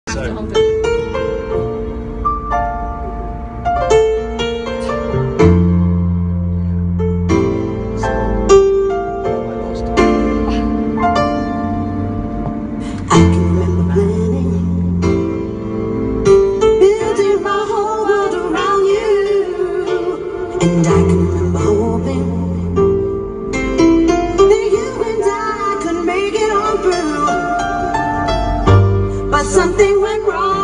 have to hold it. I can remember planning, building my whole world around you, and I can remember hoping that you and I could make it on through, but something went wrong.